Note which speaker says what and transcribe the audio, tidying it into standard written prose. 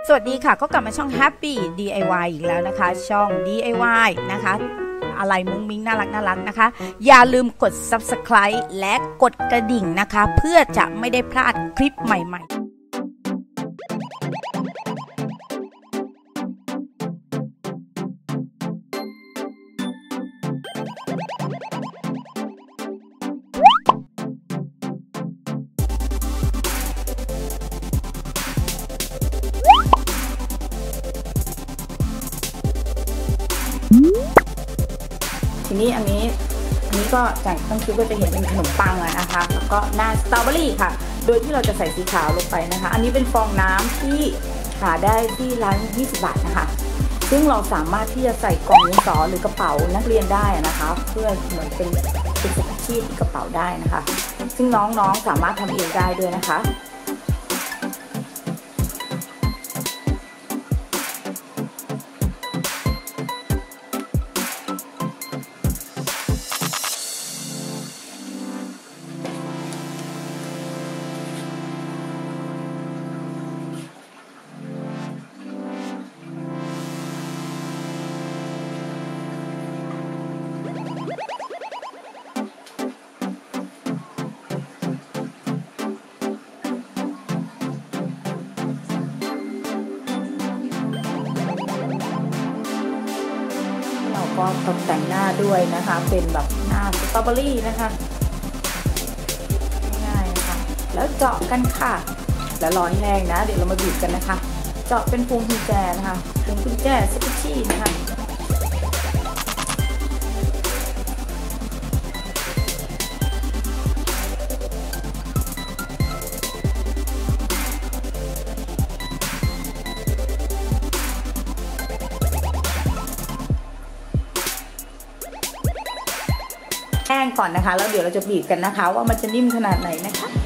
Speaker 1: สวัสดีค่ะก็กลับมาช่อง Happy DIY อีกแล้วนะคะช่อง DIY นะคะอะไรมุ้งมิ้งน่ารักนะคะอย่าลืมกด Subscribe และกดกระดิ่งนะคะเพื่อจะไม่ได้พลาดคลิปใหม่ๆทีนี้อันนี้ก็จากตั้งคลิปก็จะเห็นเป็นขนมปังนะคะแล้วก็หน้าสตรอเบอรี่ค่ะโดยที่เราจะใส่สีขาวลงไปนะคะอันนี้เป็นฟองน้ำที่หาได้ที่ร้าน20 บาทนะคะซึ่งเราสามารถที่จะใส่กล่องดินสอหรือกระเป๋านักเรียนได้นะคะเพื่อเหมือนเป็นอาชีพกระเป๋าได้นะคะซึ่งน้องๆสามารถทำเองได้ด้วยนะคะก็ตกแต่งหน้าด้วยนะคะเป็นแบบหน้าสตรอเบอรี่นะคะง่ายๆนะคะแล้วเจาะกันค่ะแล้วรอให้แห้งนะเดี๋ยวเรามาบีบกันนะคะเจาะเป็นพวงกุญแจนะคะพวงกุญแจสกุชชี่นะคะแห้งก่อนนะคะแล้วเดี๋ยวเราจะบีบกันนะคะว่ามันจะนิ่มขนาดไหนนะคะ